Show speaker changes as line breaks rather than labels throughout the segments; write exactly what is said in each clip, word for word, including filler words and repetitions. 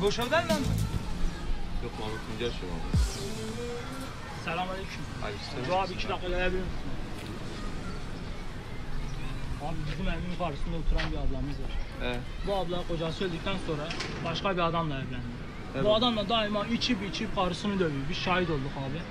Bir boş ev değil mi lan?
Yok Mahmut Tuncer şu an.
Selamünaleyküm.
Aleykümselam.
Şu abi iki dakika gelebilir misin? Abi bizim evin karşısında oturan bir ablamız var.
Evet.
Bu abla kocası öldükten sonra başka bir adamla evlendi.
Evet.
Bu adamla daima içip içip karısını dövüyor. Biz şahit olduk abi.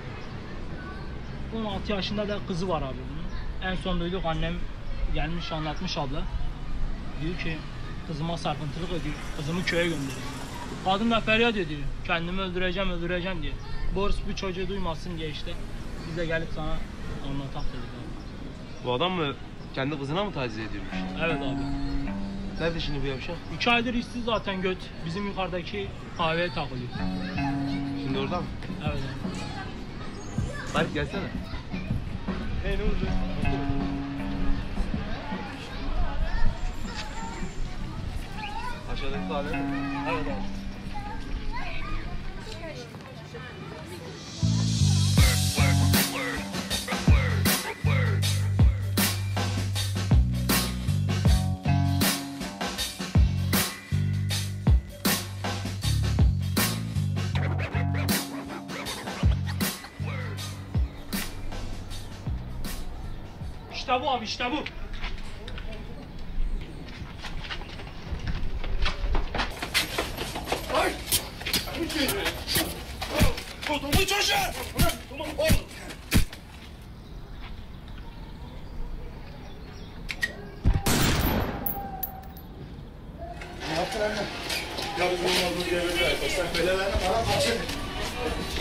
on altı yaşında da kızı var abi bunun. En son duyduk, annem gelmiş anlatmış abla. Diyor ki kızıma sarkıntılık ediyor. Kızımı köye gönderiyor. Kadın da feryat ediyor. Kendimi öldüreceğim öldüreceğim diye. Boris bu çocuğu duymasın diye işte. Biz de gelip sana anlatak dedik abi.
Bu adam mı kendi kızına mı taciz ediyormuş?
Evet abi.
Nerede şimdi bu yavşak?
İki aydır işsiz zaten göt. Bizim yukarıdaki kahveye takılıyor.
Şimdi orada mı?
Evet abi.
Tarık gelsene.
Hey ne oldu?
Aşağıdaki kahve mi?
Evet abi. İşte bu abi, işte bu.
Ay! Kodumu çocuğu! Tamam oğlum. Ne yaptın anne? Ya biz olmadığımız yere bir ay. Sen böyle verme bana kaçın.